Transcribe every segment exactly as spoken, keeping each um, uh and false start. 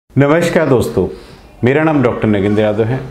नमस्कार दोस्तों, मेरा नाम डॉक्टर नगेंद्र यादव है।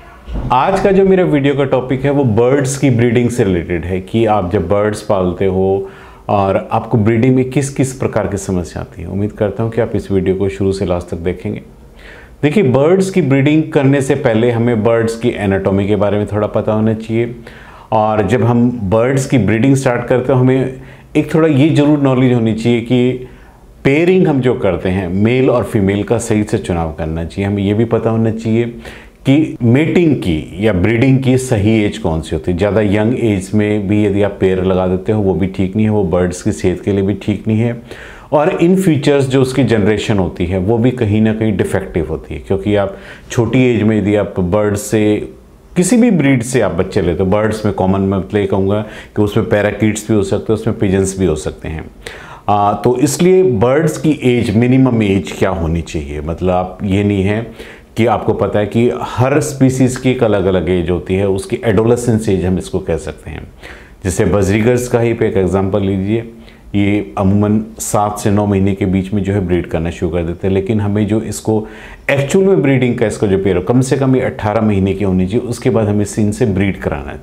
आज का जो मेरा वीडियो का टॉपिक है वो बर्ड्स की ब्रीडिंग से रिलेटेड है कि आप जब बर्ड्स पालते हो और आपको ब्रीडिंग में किस किस प्रकार की समस्या आती है। उम्मीद करता हूँ कि आप इस वीडियो को शुरू से लास्ट तक देखेंगे। देखिए, बर्ड्स की ब्रीडिंग करने से पहले हमें बर्ड्स की एनाटॉमी के बारे में थोड़ा पता होना चाहिए, और जब हम बर्ड्स की ब्रीडिंग स्टार्ट करते हो हमें एक थोड़ा ये ज़रूर नॉलेज होनी चाहिए कि पेयरिंग हम जो करते हैं मेल और फीमेल का सही से चुनाव करना चाहिए। हमें ये भी पता होना चाहिए कि मेटिंग की या ब्रीडिंग की सही एज कौन सी होती है। ज़्यादा यंग एज में भी यदि आप पेयर लगा देते हो वो भी ठीक नहीं है, वो बर्ड्स की सेहत के लिए भी ठीक नहीं है, और इन फ्यूचर्स जो उसकी जनरेशन होती है वो भी कहीं ना कहीं डिफेक्टिव होती है। क्योंकि आप छोटी एज में यदि आप बर्ड्स से किसी भी ब्रीड से आप बच्चे लेते हो, बर्ड्स में कॉमन मैं मतलब कहूँगा कि उसमें पैराकीट्स भी हो सकते हैं, उसमें पिजन्स भी हो सकते हैं। आ, तो इसलिए बर्ड्स की एज, मिनिमम एज क्या होनी चाहिए, मतलब आप ये नहीं है कि आपको पता है कि हर स्पीसीज़ की एक अलग अलग एज होती है, उसकी एडोलेसेंस एज हम इसको कह सकते हैं। जैसे बजरीगर्स का ही पे एक एग्जांपल लीजिए, ये अमूमन सात से नौ महीने के बीच में जो है ब्रीड करना शुरू कर देते हैं, लेकिन हमें जो इसको एक्चुअल में ब्रीडिंग का इसको जो पेयर कम से कम ये अट्ठारह महीने की होनी चाहिए, उसके बाद हमें इनसे ब्रीड कराना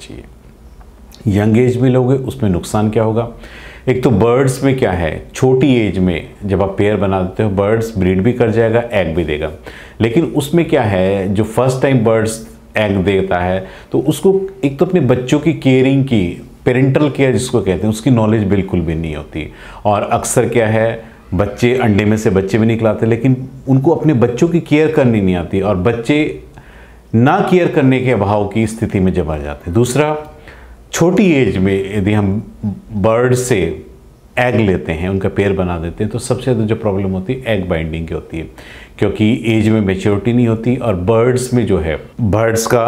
चाहिए। यंग एज में लोगे उसमें नुकसान क्या होगा? एक तो बर्ड्स में क्या है, छोटी एज में जब आप पेयर बना देते हो बर्ड्स ब्रीड भी कर जाएगा, एग भी देगा, लेकिन उसमें क्या है, जो फर्स्ट टाइम बर्ड्स एग देता है तो उसको एक तो अपने बच्चों की केयरिंग की, पेरेंटल केयर जिसको कहते हैं, उसकी नॉलेज बिल्कुल भी नहीं होती। और अक्सर क्या है, बच्चे अंडे में से बच्चे भी निकलाते लेकिन उनको अपने बच्चों की केयर करनी नहीं आती, और बच्चे ना केयर करने के अभाव की स्थिति में जब आ जाते हैं। दूसरा, छोटी एज में यदि हम बर्ड से एग लेते हैं, उनका पेयर बना देते हैं, तो सबसे ज़्यादा जो प्रॉब्लम होती है एग बाइंडिंग की होती है, क्योंकि एज में मैच्योरिटी नहीं होती। और बर्ड्स में जो है, बर्ड्स का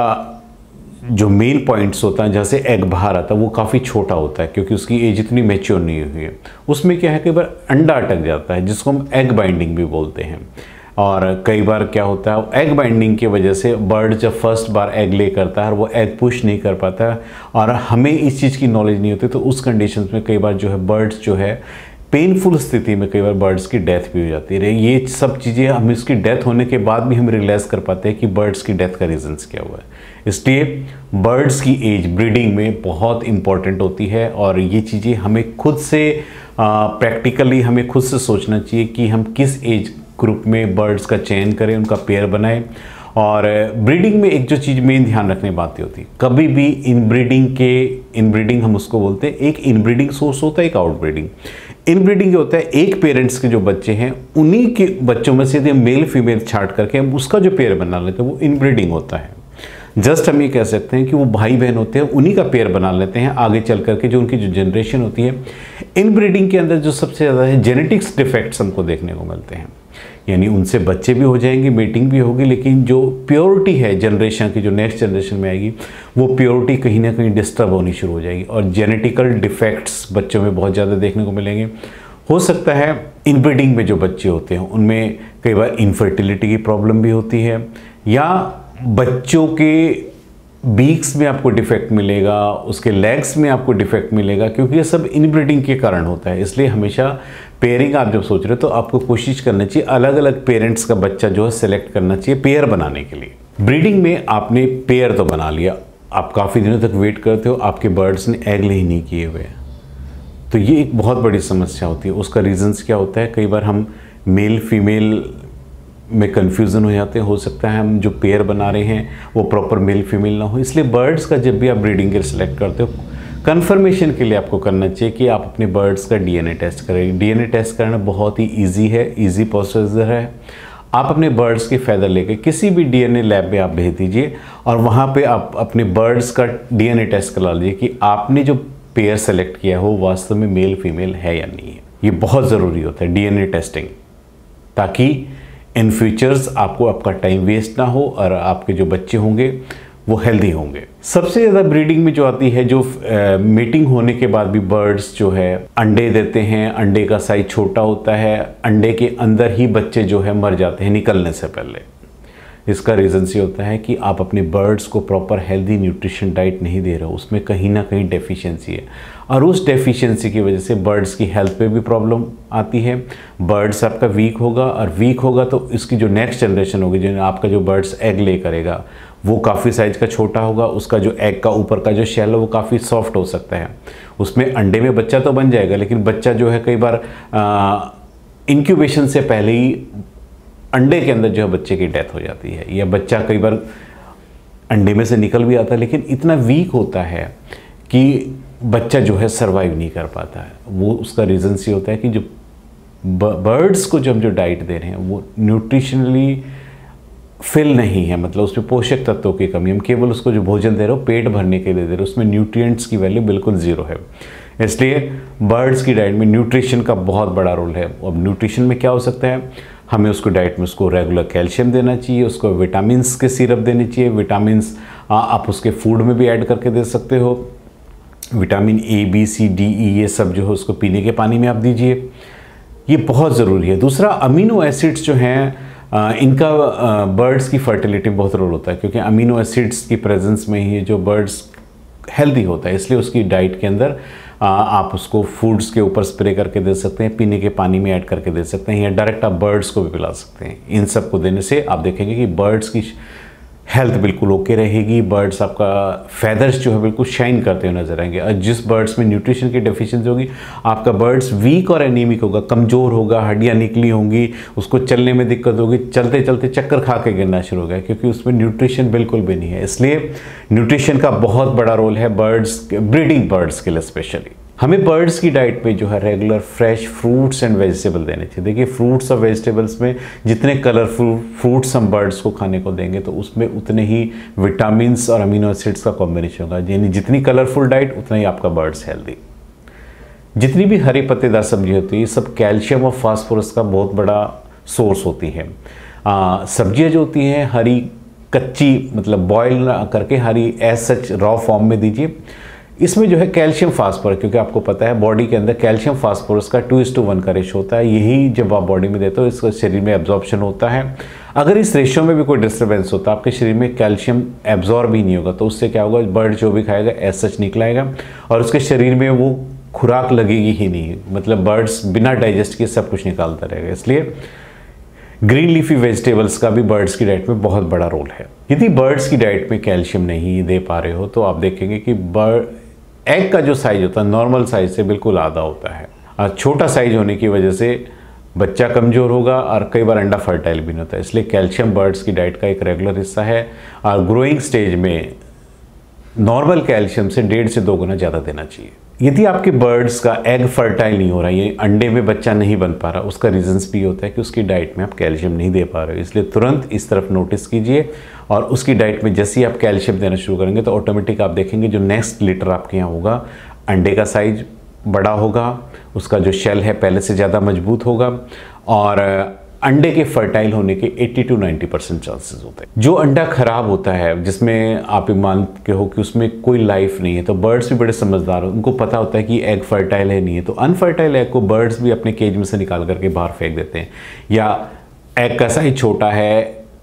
जो मेन पॉइंट्स होता है, जैसे एग बाहर आता है वो काफ़ी छोटा होता है क्योंकि उसकी एज इतनी मैच्योर नहीं हुई है। उसमें क्या है, कई बार अंडा अटक जाता है जिसको हम एग बाइंडिंग भी बोलते हैं। और कई बार क्या होता है, एग बाइंडिंग की वजह से बर्ड जब फर्स्ट बार एग ले करता है वो एग पुश नहीं कर पाता है, और हमें इस चीज़ की नॉलेज नहीं होती, तो उस कंडीशन में कई बार जो है बर्ड्स जो है पेनफुल स्थिति में कई बार बर्ड्स की डेथ भी हो जाती है। ये सब चीज़ें हम इसकी डेथ होने के बाद भी हम रियलाइज़ कर पाते हैं कि बर्ड्स की डेथ का रीजंस क्या हुआ है। इसलिए बर्ड्स की एज ब्रीडिंग में बहुत इंपॉर्टेंट होती है, और ये चीज़ें हमें खुद से प्रैक्टिकली हमें खुद से सोचना चाहिए कि हम किस एज ग्रुप में बर्ड्स का चयन करें, उनका पेयर बनाएं। और ब्रीडिंग में एक जो चीज़ मेन ध्यान रखने बातें होती, कभी भी इनब्रीडिंग के इनब्रीडिंग हम उसको बोलते हैं, एक इनब्रीडिंग सोर्स होता है, एक आउटब्रीडिंग। इनब्रीडिंग होता है एक पेरेंट्स के जो बच्चे हैं उन्हीं के बच्चों में से यदि मेल फीमेल छांट करके हम उसका जो पेयर बना लेते हैं वो इनब्रीडिंग होता है। जस्ट हम ये कह सकते हैं कि वो भाई बहन होते हैं, उन्हीं का पेयर बना लेते हैं, आगे चल करके जो उनकी जो जनरेशन होती है। इनब्रीडिंग के अंदर जो सबसे ज़्यादा है, जेनेटिक्स डिफेक्ट्स हमको देखने को मिलते हैं, यानी उनसे बच्चे भी हो जाएंगे, मीटिंग भी होगी, लेकिन जो प्योरिटी है जनरेशन की, जो नेक्स्ट जनरेशन में आएगी, वो प्योरिटी कहीं ना कहीं डिस्टर्ब होनी शुरू हो जाएगी, और जेनेटिकल डिफेक्ट्स बच्चों में बहुत ज़्यादा देखने को मिलेंगे। हो सकता है इनब्रीडिंग में जो बच्चे होते हैं उनमें कई बार इनफर्टिलिटी की प्रॉब्लम भी होती है, या बच्चों के बीक्स में आपको डिफेक्ट मिलेगा, उसके लेग्स में आपको डिफेक्ट मिलेगा, क्योंकि ये सब इनब्रीडिंग के कारण होता है। इसलिए हमेशा पेयरिंग आप जब सोच रहे हो तो आपको कोशिश करनी चाहिए अलग अलग पेरेंट्स का बच्चा जो है सेलेक्ट करना चाहिए पेयर बनाने के लिए। ब्रीडिंग में आपने पेयर तो बना लिया, आप काफ़ी दिनों तक वेट करते हो, आपके बर्ड्स ने एग ले ही नहीं किए हुए, तो ये एक बहुत बड़ी समस्या होती है। उसका रीजंस क्या होता है, कई बार हम मेल फीमेल में कंफ्यूजन हो जाते हैं। हो सकता है हम जो पेयर बना रहे हैं वो प्रॉपर मेल फीमेल ना हो, इसलिए बर्ड्स का जब भी आप ब्रीडिंग के लिए सेलेक्ट करते हो, कंफर्मेशन के लिए आपको करना चाहिए कि आप अपने बर्ड्स का डीएनए टेस्ट करें। डीएनए टेस्ट करना बहुत ही इजी है, इजी प्रोसीजर है। आप अपने बर्ड्स के फैदर लेके किसी भी डीएनए लैब में आप भेज दीजिए, और वहाँ पे आप अपने बर्ड्स का डीएनए टेस्ट करा लीजिए कि आपने जो पेयर सेलेक्ट किया हो वास्तव में मेल फीमेल है या नहीं है। ये बहुत ज़रूरी होता है डीएनए टेस्टिंग, ताकि इन फ्यूचर्स आपको आपका टाइम वेस्ट ना हो और आपके जो बच्चे होंगे वो हेल्दी होंगे। सबसे ज़्यादा ब्रीडिंग में जो आती है, जो मीटिंग होने के बाद भी बर्ड्स जो है अंडे देते हैं, अंडे का साइज छोटा होता है, अंडे के अंदर ही बच्चे जो है मर जाते हैं निकलने से पहले। इसका रीज़न्स ये होता है कि आप अपने बर्ड्स को प्रॉपर हेल्दी न्यूट्रिशन डाइट नहीं दे रहे हो, उसमें कहीं ना कहीं डेफिशिएंसी है और उस डेफिशिएंसी की वजह से बर्ड्स की हेल्थ पे भी प्रॉब्लम आती है। बर्ड्स आपका वीक होगा और वीक होगा तो इसकी जो नेक्स्ट जनरेशन होगी, जो आपका जो बर्ड्स एग ले करेगा वो काफ़ी साइज़ का छोटा होगा, उसका जो एग का ऊपर का जो शेल है वो काफ़ी सॉफ्ट हो सकता है, उसमें अंडे में बच्चा तो बन जाएगा लेकिन बच्चा जो है कई बार इंक्यूबेशन से पहले ही अंडे के अंदर जो है बच्चे की डेथ हो जाती है, या बच्चा कई बार अंडे में से निकल भी आता है लेकिन इतना वीक होता है कि बच्चा जो है सरवाइव नहीं कर पाता है। वो उसका रीज़न ये होता है कि जो बर्ड्स को जो हम जो डाइट दे रहे हैं वो न्यूट्रिशनली फिल नहीं है, मतलब उसमें पोषक तत्वों की कमी, हम केवल उसको जो भोजन दे रहे हो पेट भरने के लिए दे रहे हो, उसमें न्यूट्रिएंट्स की वैल्यू बिल्कुल ज़ीरो है। इसलिए बर्ड्स की डाइट में न्यूट्रिशन का बहुत बड़ा रोल है। अब न्यूट्रिशन में क्या हो सकता है, हमें उसको डाइट में उसको रेगुलर कैल्शियम देना चाहिए, उसको विटामिन्स के सिरप देने चाहिए। विटामिन्स आप उसके फूड में भी ऐड करके दे सकते हो, vitamin A B C D E ये सब जो है उसको पीने के पानी में आप दीजिए, ये बहुत ज़रूरी है। दूसरा, अमीनो एसिड्स जो हैं इनका बर्ड्स की फर्टिलिटी में बहुत रोल होता है, क्योंकि अमीनो एसिड्स की प्रेजेंस में ही जो बर्ड्स हेल्दी होता है, इसलिए उसकी डाइट के अंदर आ, आप उसको फूड्स के ऊपर स्प्रे करके दे सकते हैं, पीने के पानी में ऐड करके दे सकते हैं, या डायरेक्ट आप बर्ड्स को भी पिला सकते हैं। इन सब को देने से आप देखेंगे कि बर्ड्स की हेल्थ बिल्कुल ओके रहेगी, बर्ड्स आपका फैदर्स जो है बिल्कुल शाइन करते हुए नजर आएंगे। और जिस बर्ड्स में न्यूट्रिशन की डेफिशिएंसी होगी, आपका बर्ड्स वीक और एनीमिक होगा, कमज़ोर होगा, हड्डियाँ निकली होंगी, उसको चलने में दिक्कत होगी, चलते चलते चक्कर खा के गिरना शुरू हो गया, क्योंकि उसमें न्यूट्रिशन बिल्कुल भी नहीं है। इसलिए न्यूट्रिशन का बहुत बड़ा रोल है बर्ड्स, ब्रीडिंग बर्ड्स के लिए स्पेशली। हमें बर्ड्स की डाइट पे जो है regular fresh fruits and vegetable देने चाहिए। देखिए, फ्रूट्स और वेजिटेबल्स में जितने कलरफुल फ्रूट्स हम बर्ड्स को खाने को देंगे तो उसमें उतने ही विटामिन्स और अमीनो एसिड्स का कॉम्बिनेशन होगा, यानी जितनी कलरफुल डाइट उतना ही आपका बर्ड्स हेल्दी। जितनी भी हरी पत्तेदार सब्जी होती है, ये सब कैल्शियम और फास्फोरस का बहुत बड़ा सोर्स होती है। सब्जियाँ जो होती हैं हरी, कच्ची मतलब बॉयल करके हरी एज सच रॉ फॉर्म में दीजिए, इसमें जो है कैल्शियम फास्फोरस, क्योंकि आपको पता है बॉडी के अंदर कैल्शियम फास्फोरस का टू इस टू वन का रेशो होता है, यही जब आप बॉडी में देते हो इसका शरीर में एब्जॉर्प्शन होता है। अगर इस रेशो में भी कोई डिस्टर्बेंस होता है, आपके शरीर में कैल्शियम एब्जॉर्ब ही नहीं होगा, तो उससे क्या होगा, बर्ड जो भी खाएगा एज सच निकलाएगा और उसके शरीर में वो खुराक लगेगी ही नहीं, मतलब बर्ड्स बिना डाइजेस्ट किए सब कुछ निकालता रहेगा। इसलिए ग्रीन लीफी वेजिटेबल्स का भी बर्ड्स की डाइट में बहुत बड़ा रोल है। यदि बर्ड्स की डाइट में कैल्शियम नहीं दे पा रहे हो तो आप देखेंगे कि बर्ड एग का जो साइज होता है नॉर्मल साइज से बिल्कुल आधा होता है, और छोटा साइज होने की वजह से बच्चा कमज़ोर होगा और कई बार अंडा फर्टाइल भी नहीं होता है। इसलिए कैल्शियम बर्ड्स की डाइट का एक रेगुलर हिस्सा है, और ग्रोइंग स्टेज में नॉर्मल कैल्शियम से डेढ़ से दो गुना ज़्यादा देना चाहिए। यदि आपके बर्ड्स का एग फर्टाइल नहीं हो रहा है, ये अंडे में बच्चा नहीं बन पा रहा, उसका रीजंस भी होता है कि उसकी डाइट में आप कैल्शियम नहीं दे पा रहे हो। इसलिए तुरंत इस तरफ नोटिस कीजिए, और उसकी डाइट में जैसे ही आप कैल्शियम देना शुरू करेंगे तो ऑटोमेटिक आप देखेंगे जो नेक्स्ट लीटर आपके यहाँ होगा, अंडे का साइज बड़ा होगा, उसका जो शेल है पहले से ज़्यादा मजबूत होगा, और अंडे के फर्टाइल होने के अस्सी टू नब्बे परसेंट चांसेस होते हैं। जो अंडा खराब होता है, जिसमें आप मान के हो कि उसमें कोई लाइफ नहीं है, तो बर्ड्स भी बड़े समझदार हो, उनको पता होता है कि एग फर्टाइल है नहीं है, तो अनफर्टाइल एग को बर्ड्स भी अपने केज में से निकाल करके बाहर फेंक देते हैं। या एग का साइज छोटा है,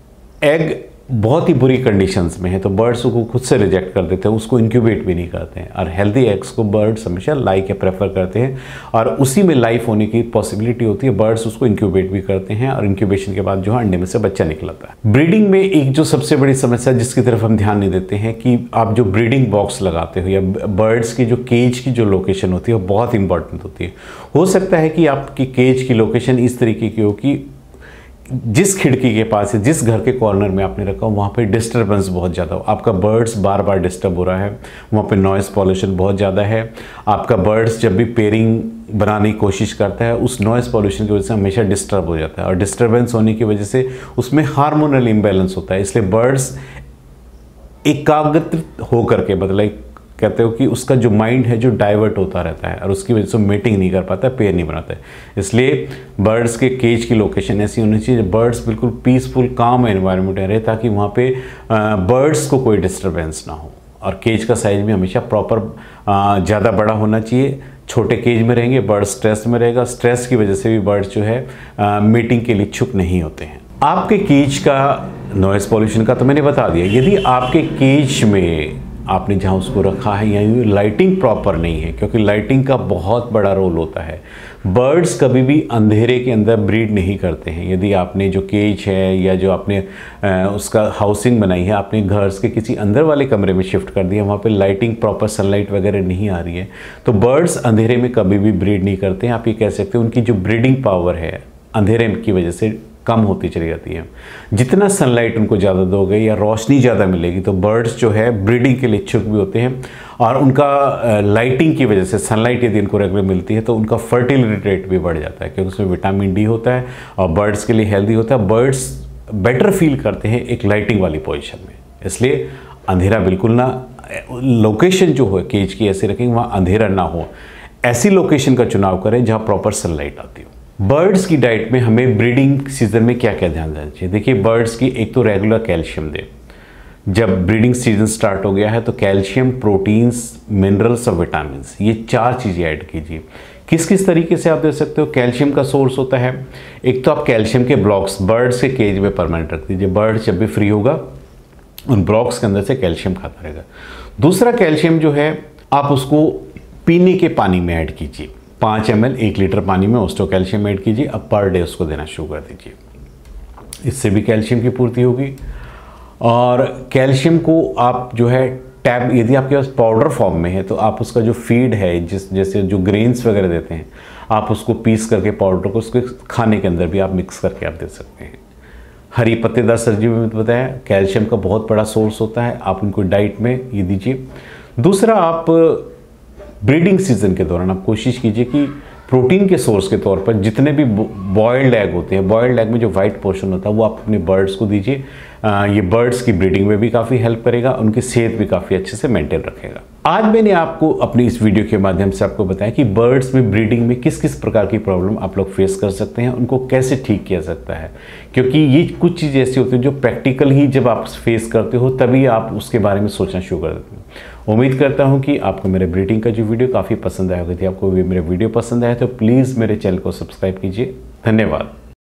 एग बहुत ही बुरी कंडीशंस में है, तो बर्ड्स को खुद से रिजेक्ट कर देते हैं, उसको इंक्यूबेट भी नहीं करते हैं। और हेल्दी एग्स को बर्ड्स हमेशा लाइक या प्रेफर करते हैं, और उसी में लाइफ होने की पॉसिबिलिटी होती है, बर्ड्स उसको इंक्यूबेट भी करते हैं, और इंक्यूबेशन के बाद जो है अंडे में से बच्चा निकलता है। ब्रीडिंग में एक जो सबसे बड़ी समस्या जिसकी तरफ हम ध्यान नहीं देते हैं, कि आप जो ब्रीडिंग बॉक्स लगाते हो या बर्ड्स की जो केज की जो लोकेशन होती है वो बहुत इंपॉर्टेंट होती है। हो सकता है कि आपकी केज की लोकेशन इस तरीके की हो कि जिस खिड़की के पास है, जिस घर के कॉर्नर में आपने रखा हो, वहाँ पे डिस्टर्बेंस बहुत ज़्यादा हो, आपका बर्ड्स बार बार डिस्टर्ब हो रहा है, वहाँ पे नॉइज़ पॉल्यूशन बहुत ज़्यादा है, आपका बर्ड्स जब भी पेयरिंग बनाने की कोशिश करता है उस नॉइज़ पॉल्यूशन की वजह से हमेशा डिस्टर्ब हो जाता है, और डिस्टर्बेंस होने की वजह से उसमें हार्मोनल इम्बैलेंस होता है। इसलिए बर्ड्स एकाग्रत होकर के, मतलब कहते हो कि उसका जो माइंड है जो डाइवर्ट होता रहता है, और उसकी वजह से मेटिंग नहीं कर पाता, पेयर नहीं बनाता है। इसलिए बर्ड्स के केज की लोकेशन ऐसी होनी चाहिए बर्ड्स बिल्कुल पीसफुल काम एनवायरनमेंट में रहे, ताकि वहाँ पे बर्ड्स को कोई डिस्टर्बेंस ना हो। और केज का साइज भी हमेशा प्रॉपर ज़्यादा बड़ा होना चाहिए। छोटे केज में रहेंगे बर्ड स्ट्रेस में रहेगा, स्ट्रेस की वजह से भी बर्ड्स जो है मीटिंग के लिए इच्छुक नहीं होते हैं। आपके केज का नॉइज़ पॉल्यूशन का तो मैंने बता दिया। यदि आपके केज में आपने जहाँ उसको रखा है या लाइटिंग प्रॉपर नहीं है, क्योंकि लाइटिंग का बहुत बड़ा रोल होता है। बर्ड्स कभी भी अंधेरे के अंदर ब्रीड नहीं करते हैं। यदि आपने जो केज है या जो आपने उसका हाउसिंग बनाई है, आपने घर के किसी अंदर वाले कमरे में शिफ्ट कर दिया, वहाँ पे लाइटिंग प्रॉपर सनलाइट वगैरह नहीं आ रही है, तो बर्ड्स अंधेरे में कभी भी ब्रीड नहीं करते हैं। आप ये कह सकते हैं उनकी जो ब्रीडिंग पावर है अंधेरे की वजह से कम होती चली जाती है। जितना सनलाइट उनको ज़्यादा दोगे या रोशनी ज़्यादा मिलेगी तो बर्ड्स जो है ब्रीडिंग के लिए इच्छुक भी होते हैं, और उनका लाइटिंग की वजह से सनलाइट यदि उनको रेगुलर मिलती है तो उनका फर्टिलिटी रेट भी बढ़ जाता है, क्योंकि उसमें विटामिन डी होता है और बर्ड्स के लिए हेल्दी होता है। बर्ड्स बेटर फील करते हैं एक लाइटिंग वाली पोजिशन में, इसलिए अंधेरा बिल्कुल ना, लोकेशन जो हो केज की ऐसे रखेंगे वहाँ अंधेरा ना हो, ऐसी लोकेशन का चुनाव करें जहाँ प्रॉपर सनलाइट आती हो। बर्ड्स की डाइट में हमें ब्रीडिंग सीजन में क्या क्या ध्यान देना चाहिए? देखिए, बर्ड्स की एक तो रेगुलर कैल्शियम दें। जब ब्रीडिंग सीजन स्टार्ट हो गया है तो कैल्शियम, प्रोटीन्स, मिनरल्स और विटामिन्स, ये चार चीज़ें ऐड कीजिए। किस किस तरीके से आप दे सकते हो? कैल्शियम का सोर्स होता है, एक तो आप कैल्शियम के ब्लॉक्स बर्ड्स के केज में परमानेंट रख दीजिए। बर्ड जब भी फ्री होगा उन ब्लॉक्स के अंदर से कैल्शियम खाता रहेगा। दूसरा, कैल्शियम जो है आप उसको पीने के पानी में ऐड कीजिए। पाँच एम एल एक लीटर पानी में ऑस्टो कैल्शियम ऐड कीजिए, अब पर डे उसको देना शुरू कर दीजिए। इससे भी कैल्शियम की पूर्ति होगी। और कैल्शियम को आप जो है टैब, यदि आपके पास पाउडर फॉर्म में है तो आप उसका जो फीड है, जिस जैसे जो ग्रेन्स वगैरह देते हैं, आप उसको पीस करके पाउडर को उसके खाने के अंदर भी आप मिक्स करके आप दे सकते हैं। हरी पत्तेदार सब्जी में बताया कैल्शियम का बहुत बड़ा सोर्स होता है, आप उनको डाइट में ये दीजिए। दूसरा, आप ब्रीडिंग सीजन के दौरान आप कोशिश कीजिए कि प्रोटीन के सोर्स के तौर पर जितने भी बॉयल्ड एग होते हैं, बॉयल्ड एग में जो वाइट पोर्शन होता है वो आप अपने बर्ड्स को दीजिए। ये बर्ड्स की ब्रीडिंग में भी काफ़ी हेल्प करेगा, उनकी सेहत भी काफ़ी अच्छे से मेंटेन रखेगा। आज मैंने आपको अपनी इस वीडियो के माध्यम से आपको बताया कि बर्ड्स में ब्रीडिंग में किस किस प्रकार की प्रॉब्लम आप लोग फेस कर सकते हैं, उनको कैसे ठीक किया सकता है, क्योंकि ये कुछ चीज़ें ऐसी होती हैं जो प्रैक्टिकल ही जब आप फेस करते हो तभी आप उसके बारे में सोचना शुरू कर देते हो। उम्मीद करता हूँ कि आपको मेरे ब्रीडिंग का जो वीडियो काफ़ी पसंद आया होगा। यदि आपको मेरा वीडियो पसंद आया तो प्लीज़ मेरे चैनल को सब्सक्राइब कीजिए। धन्यवाद।